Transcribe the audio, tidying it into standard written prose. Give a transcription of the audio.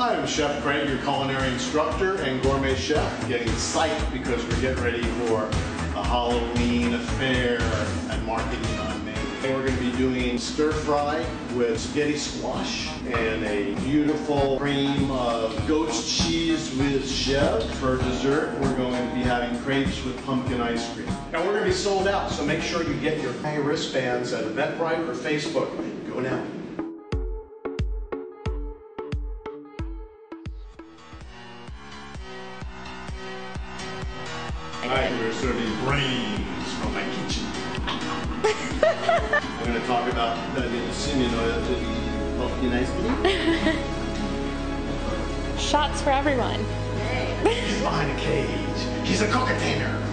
Hi, I'm Chef Craig, your culinary instructor and gourmet chef, getting psyched because we're getting ready for a Halloween affair and marketing on May. We're going to be doing stir fry with spaghetti squash and a beautiful cream of goat's cheese with chèvre. For dessert, we're going to be having crepes with pumpkin ice cream. Now we're going to be sold out, so make sure you get your wristbands at Eventbrite or Facebook. Go now. Alright, we're serving brains from my kitchen. I'm going to talk about the pumpkin ice cream. Shots for everyone. He's behind a cage. He's a cockatainer.